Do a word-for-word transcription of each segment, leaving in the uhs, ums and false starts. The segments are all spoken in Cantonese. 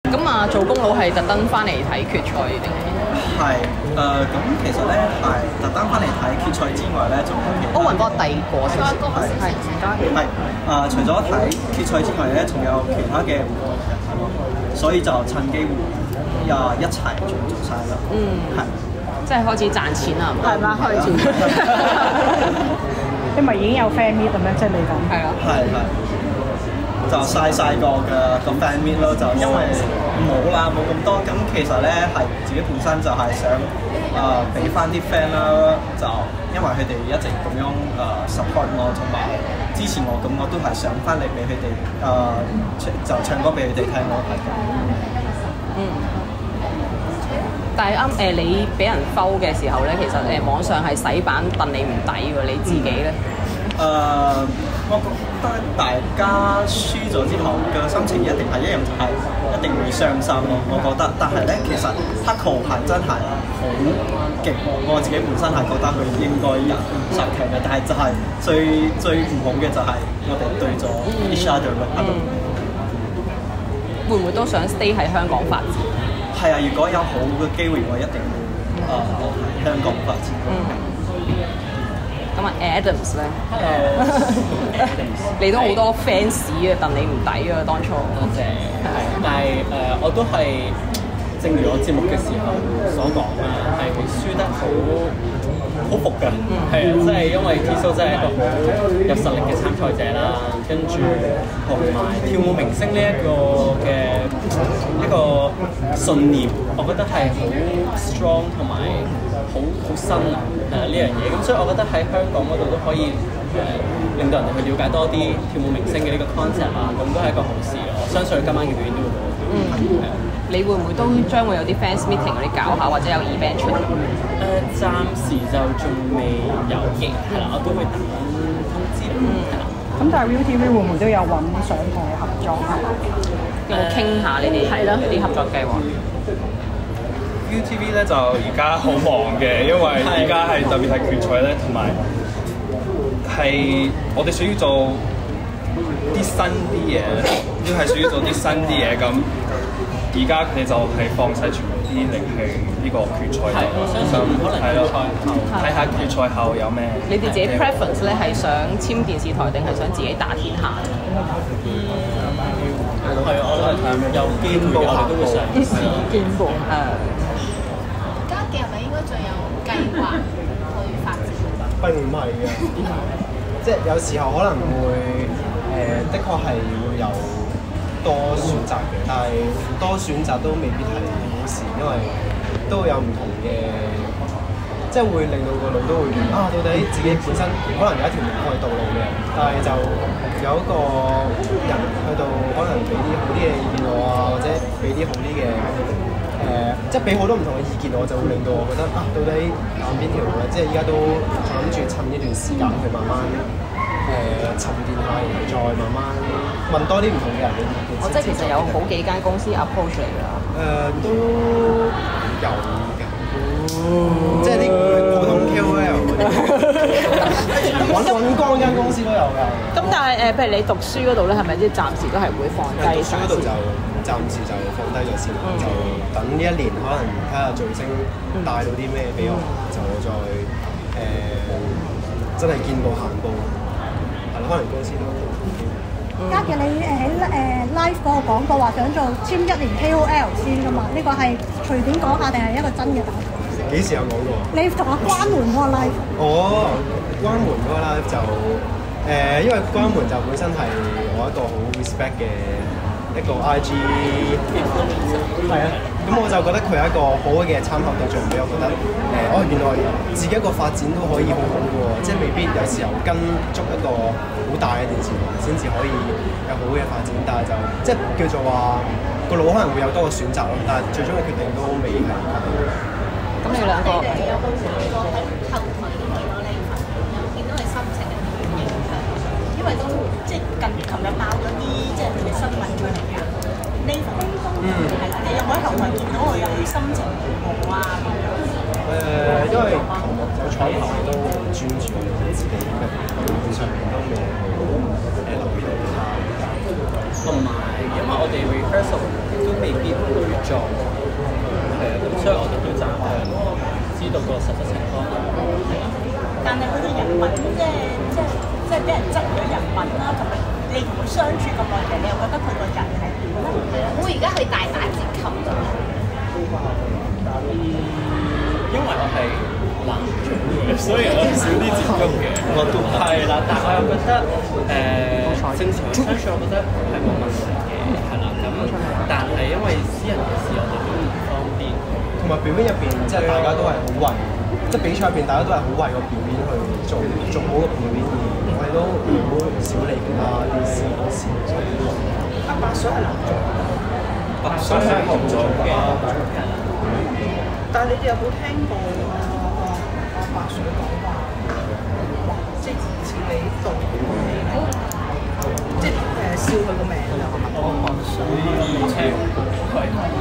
咁啊，做工佬係特登翻嚟睇決賽定係？ 係誒，咁、呃、其實咧係特登翻嚟睇決賽之外咧，仲有其他奧運嗰個第二個先係係係誒，除咗睇決賽之外咧，仲有其他嘅活動嘅，所以就趁機會啊一齊做做晒啦。嗯，係。 即係開始賺錢啦，係嘛？開始。 因為已經有 fan meet 咁樣，即係你講。 係啊。 係係。就細細個嘅個 fan meet 咯，就因為冇啦，冇咁多。咁其實咧係自己本身就係想誒俾翻啲 fan 啦，就因為佢哋一直咁樣誒 support 我，同埋支持我，咁我都係想翻嚟俾佢哋誒就唱歌俾佢哋聽咯，係。 嗯。但係啱誒，你俾人 follow 嘅時候咧，其實誒、呃、網上係洗版戥你唔抵喎，你自己咧？ 誒、呃，我覺得大家輸咗之後嘅心情一定係一樣，就係一定會傷心咯。我覺得，但係咧，其實黑球係真係好勁，我自己本身係覺得佢應該贏十強嘅，但係就係最最唔好嘅就係我哋對咗 each other 咯。 會唔會都想 stay 喺香港發展？ 係啊，如果有好嘅機會，我一定會誒喺香港發展。嗯。 咁啊 ，Adams 咧，你都好多 fans 啊，戥你唔抵啊，當初。 多謝。係，但係誒、呃，我都係正如我節目嘅時候所講啦，係輸得好好服㗎。係啊，即係因為 Tissot 真係一個好有實力嘅參賽者啦，跟住同埋跳舞明星呢一個嘅一個信念，我覺得係好 strong 同埋好好新啊！誒呢樣嘢，咁所以我覺得喺香港嗰度都可以誒、呃、令到人哋去了解多啲跳舞明星嘅呢個 concept 啊，咁都係一個好事咯。我相信今晚嘅表演都會好好。嗯，係啊。你會唔會都將會有啲 fans meeting 嗰啲搞下，或者有 event 出嚟？誒、 呃，暫時就仲未有嘅，係啦，我都會等通知啦。嗯，係啦。 咁但係 ViuTV 會唔會都有揾上台合作啊？ 有冇傾下呢啲？係咯，啲合作計劃。 ViuTV 咧就而家好忙嘅，因為而家係特別係決賽咧，同埋係我哋需要做啲新啲嘢，都係需要做啲新啲嘢。咁而家佢哋就係放晒全部啲力去呢個決賽度。 我相信可能決賽後睇下決賽後有咩。 你哋自己 preference 咧係想簽電視台定係想自己打天下？ 嗯，係啊，我都係睇有機會我哋都會嘗試見過誒。 嘅係咪應該仲有計劃去發展？ 並唔係嘅，即係有時候可能會誒、呃，的確係會有多選擇嘅，但係多選擇都未必係好事，因為都有唔同嘅，即係會令到個腦都會啊，到底自己本身可能有一條明確嘅道路嘅，但係就有一個人去到可能俾啲好啲嘅意見我啊，或者俾啲好啲嘅。誒、呃，即係俾好多唔同嘅意見，我就會令到我覺得啊，到底揀邊條路咧？即係依家都諗住趁呢段時間去慢慢誒、呃、沉澱下，然後再慢慢問多啲唔同嘅人嘅意見。 我即係其實有好幾間公司 approach 嚟㗎。誒、 呃，都有嘅。嗯、即係啲普通 K O L 嗰啲，揾揾光間公司都有㗎。 咁但係誒，譬如你讀書嗰度咧，係咪即係暫時都係會放低？ 讀書嗰度就暫時就放低咗先，嗯、就等呢一年可能睇下巨星帶到啲咩俾我，嗯、就再誒、呃、真係見步行步，係咯，可能公司都。 嘉琪，你誒喺誒 live 嗰個廣告話想做簽一年 K O L 先㗎嘛？呢、呢個係隨便講下定係一個真嘅答案？ 幾時有講過？ 你同阿關門嗰個 live。哦， 關門嗰個 live 就誒、呃，因為關門就本身係我一個好 respect 嘅一個 I G， 係啊，咁我就覺得佢係一個好嘅參考對象俾我覺得，誒、呃，哦原來自己一個發展都可以好好嘅喎，即係未必有時候跟足一個好大嘅電視台先至可以有好嘅發展，但係就即係叫做話個腦可能會有多個選擇咯，但係最終嘅決定都未係。 咁你兩個？ 你哋有冇試過喺後台見到呢份，有見到你心情有冇影響？因為都即係近琴日爆咗啲即係佢哋新聞出嚟㗎。呢份嗯係啦，你有冇喺後台見到佢有啲心情唔好啊？ 誒、呃，因為有彩排都專注自己嘅表現上面都未去誒留意到其他， 同埋因為我哋 rehearsal 都未必。 作，係啊，咁所以我哋都暫時知道個實質情況，係啦。 但係佢嘅人品即係即係即係俾人質疑咗人品啦，同埋你同佢相處咁耐嘅，你又覺得佢個人係點咧？係啊，會而家係大打折扣咗。 嗯，因為我係男組嘅，所以我少啲接觸嘅。我都係啦，但係我又覺得誒正常相處，我覺得係冇問題嘅，係啦。咁但係因為私人嘅事，我哋都唔方便。 同埋表演入邊，即係大家都係好為，即係比賽入邊大家都係好為個表演去做做好個表演，我哋都好少理其他啲事事。 阿白水係男組， 白水係紅組嘅。 但係你哋有冇聽過阿阿白水講話，即係似你動即係誒笑佢個名啊？ 我白水聽係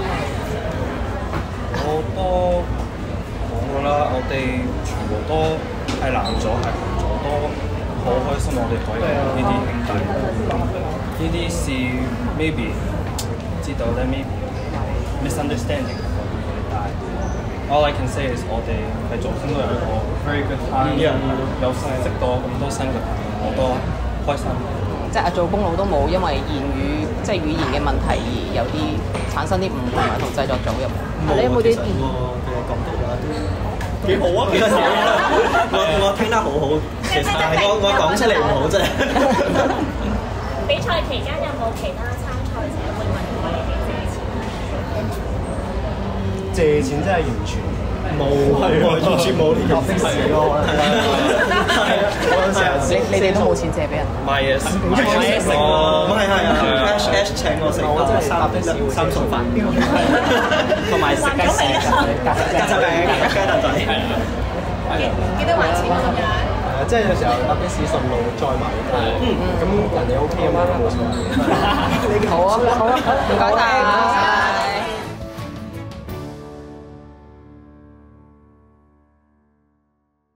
我都講過啦，我哋全部都係男組，係紅組都好開心，我哋可以呢啲兄弟，呢啲事 maybe 知道咧 maybe misunderstanding。All I can say is 我哋係做先都有一個 very good time，有識到咁多新嘅朋友，我都開心。 即係做功勞都冇，因為言語即係語言嘅問題而有啲產生啲誤會同製作組有冇？ 你有冇啲其實我嘅感覺啦都幾好啊！其實我我聽得好好，其實係我我講出嚟唔好啫。 比賽期間有冇其他參賽者會問過你哋借錢？ 借錢真係完全冇，係完全冇呢件事咯。係啊， 你你哋都冇錢借俾人。 買嘢食，買嘢食哦，係係係係啊 ，Ash Ash 請我食我真係三搭的士會三餸飯， 同埋食雞翅、 雞汁餅、雞蛋仔。 記記得還錢咁樣。 誒，即係有時候搭的士順路載埋佢，咁人哋 OK 啊嘛，冇所謂。 好啊好啊，唔該晒。